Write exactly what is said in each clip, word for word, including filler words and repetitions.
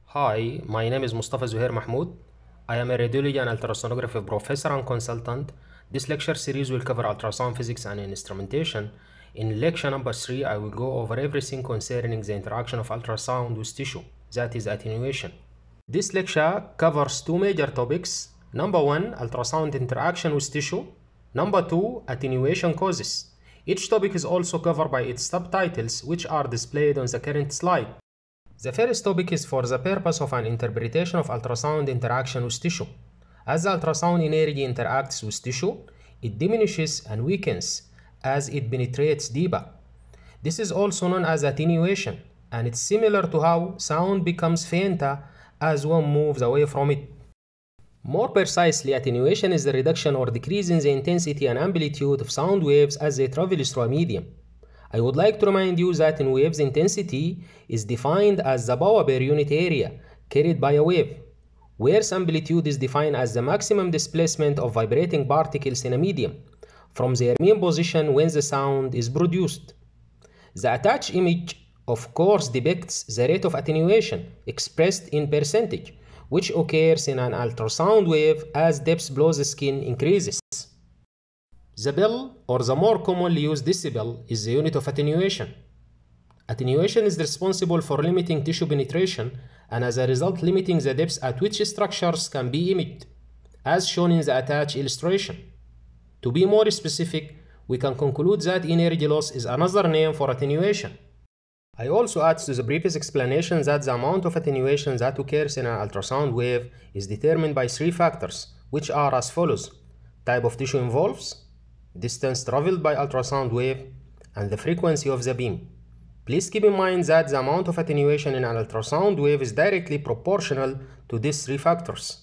Hi, my name is Mustafa Zuhair Mahmoud. I am a radiology and ultrasonography professor and consultant. This lecture series will cover ultrasound physics and instrumentation. In lecture number three, I will go over everything concerning the interaction of ultrasound with tissue, that is attenuation. This lecture covers two major topics. Number one, ultrasound interaction with tissue. Number two, attenuation causes. Each topic is also covered by its subtitles, which are displayed on the current slide. The first topic is for the purpose of an interpretation of ultrasound interaction with tissue. As the ultrasound energy interacts with tissue, it diminishes and weakens as it penetrates deeper. This is also known as attenuation, and it's similar to how sound becomes fainter as one moves away from it. More precisely, attenuation is the reduction or decrease in the intensity and amplitude of sound waves as they travel through a medium. I would like to remind you that in waves intensity is defined as the power per unit area carried by a wave, whereas amplitude is defined as the maximum displacement of vibrating particles in a medium from their mean position when the sound is produced. The attached image of course depicts the rate of attenuation expressed in percentage, which occurs in an ultrasound wave as depth below the skin increases. The bell, or the more commonly used decibel, is the unit of attenuation. Attenuation is responsible for limiting tissue penetration and as a result limiting the depth at which structures can be imaged, as shown in the attached illustration. To be more specific, we can conclude that energy loss is another name for attenuation. I also add to the previous explanation that the amount of attenuation that occurs in an ultrasound wave is determined by three factors, which are as follows: type of tissue involved, distance traveled by ultrasound wave, and the frequency of the beam. Please keep in mind that the amount of attenuation in an ultrasound wave is directly proportional to these three factors.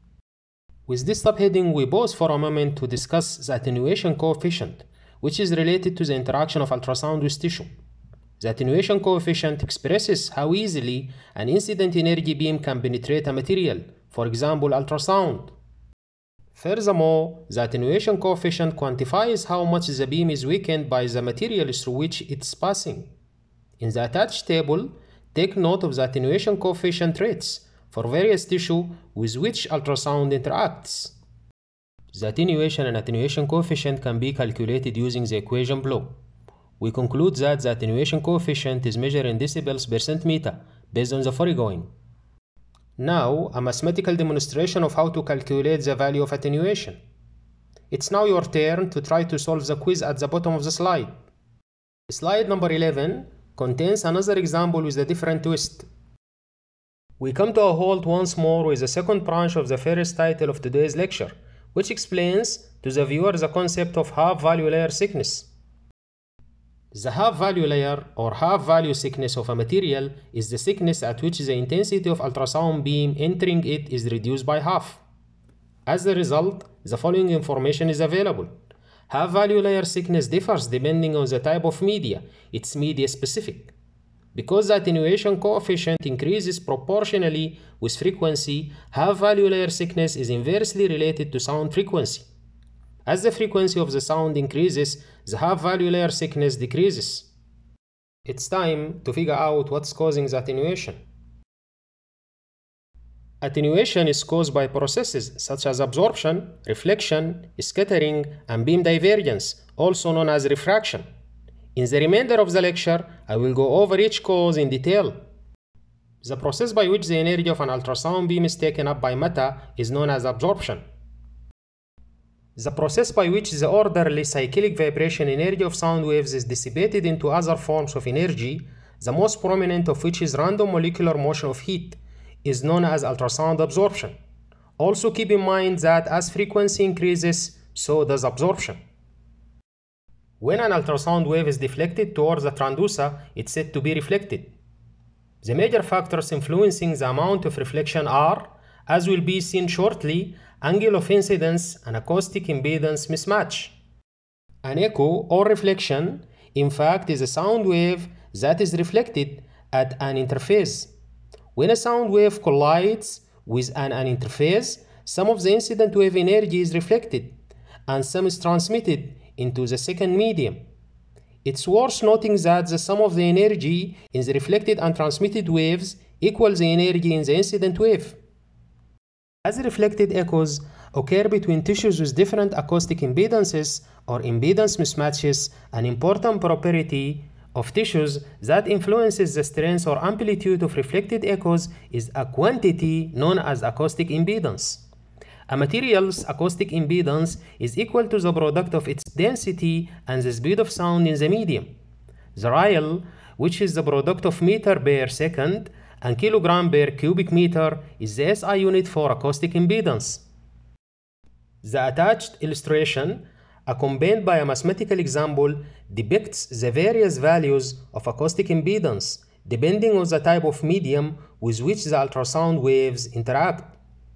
With this subheading, we pause for a moment to discuss the attenuation coefficient, which is related to the interaction of ultrasound with tissue. The attenuation coefficient expresses how easily an incident energy beam can penetrate a material, for example ultrasound. Furthermore, the attenuation coefficient quantifies how much the beam is weakened by the material through which it's passing. In the attached table, take note of the attenuation coefficient rates for various tissue with which ultrasound interacts. The attenuation and attenuation coefficient can be calculated using the equation below. We conclude that the attenuation coefficient is measured in decibels per centimeter based on the foregoing. Now, a mathematical demonstration of how to calculate the value of attenuation. It's now your turn to try to solve the quiz at the bottom of the slide. Slide number eleven contains another example with a different twist. We come to a halt once more with the second branch of the first title of today's lecture, which explains to the viewer the concept of half-value layer thickness. The half-value layer or half-value thickness of a material is the thickness at which the intensity of ultrasound beam entering it is reduced by half. As a result, the following information is available. Half-value layer thickness differs depending on the type of media. It's media specific. Because the attenuation coefficient increases proportionally with frequency, half-value layer thickness is inversely related to sound frequency. As the frequency of the sound increases, the half-value layer thickness decreases. It's time to figure out what's causing the attenuation. Attenuation is caused by processes such as absorption, reflection, scattering, and beam divergence, also known as refraction. In the remainder of the lecture, I will go over each cause in detail. The process by which the energy of an ultrasound beam is taken up by matter is known as absorption. The process by which the orderly cyclic vibration energy of sound waves is dissipated into other forms of energy, the most prominent of which is random molecular motion of heat, is known as ultrasound absorption. Also keep in mind that as frequency increases, so does absorption. When an ultrasound wave is deflected towards the transducer, it's said to be reflected. The major factors influencing the amount of reflection are, as will be seen shortly, angle of incidence and acoustic impedance mismatch. An echo or reflection, in fact, is a sound wave that is reflected at an interface. When a sound wave collides with an, an interface, some of the incident wave energy is reflected and some is transmitted into the second medium. It's worth noting that the sum of the energy in the reflected and transmitted waves equals the energy in the incident wave. As reflected echoes occur between tissues with different acoustic impedances or impedance mismatches, an important property of tissues that influences the strength or amplitude of reflected echoes is a quantity known as acoustic impedance. A material's acoustic impedance is equal to the product of its density and the speed of sound in the medium. The real, which is the product of meter per second and kilogram per cubic meter, is the S I unit for acoustic impedance. The attached illustration, accompanied by a mathematical example, depicts the various values of acoustic impedance depending on the type of medium with which the ultrasound waves interact.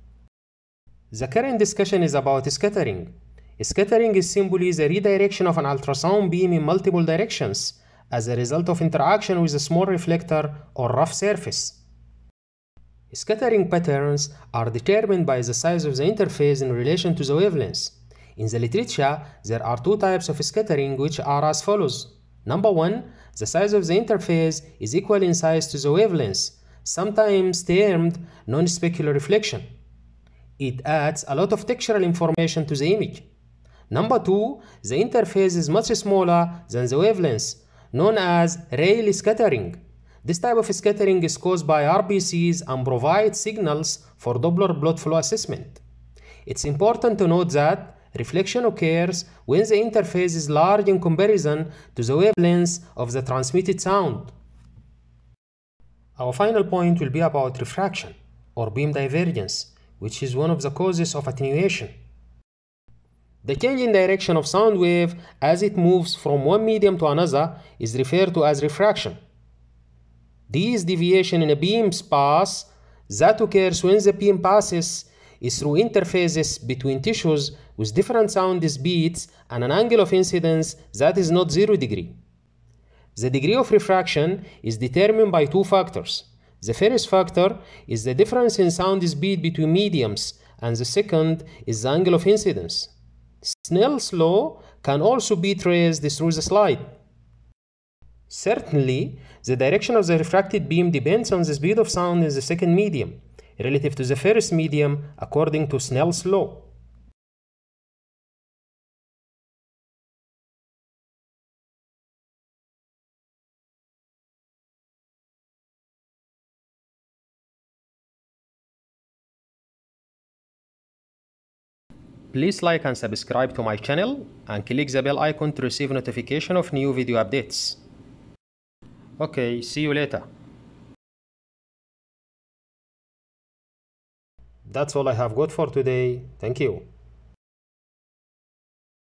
The current discussion is about scattering. Scattering is simply the redirection of an ultrasound beam in multiple directions as a result of interaction with a small reflector or rough surface. Scattering patterns are determined by the size of the interface in relation to the wavelength. In the literature, there are two types of scattering which are as follows. Number one, the size of the interface is equal in size to the wavelength, sometimes termed non-specular reflection. It adds a lot of textural information to the image. Number two, the interface is much smaller than the wavelength, known as Rayleigh scattering. This type of scattering is caused by R B Cs and provides signals for Doppler blood flow assessment. It's important to note that reflection occurs when the interface is large in comparison to the wavelength of the transmitted sound. Our final point will be about refraction, or beam divergence, which is one of the causes of attenuation. The change in direction of sound wave as it moves from one medium to another is referred to as refraction. This deviation in a beam's path that occurs when the beam passes is through interfaces between tissues with different sound speeds and an angle of incidence that is not zero degree. The degree of refraction is determined by two factors. The first factor is the difference in sound speed between mediums, and the second is the angle of incidence. Snell's law can also be traced through the slide. Certainly, the direction of the refracted beam depends on the speed of sound in the second medium, relative to the first medium according to Snell's law. Please like and subscribe to my channel and click the bell icon to receive notification of new video updates. Okay, see you later. That's all I have got for today. Thank you.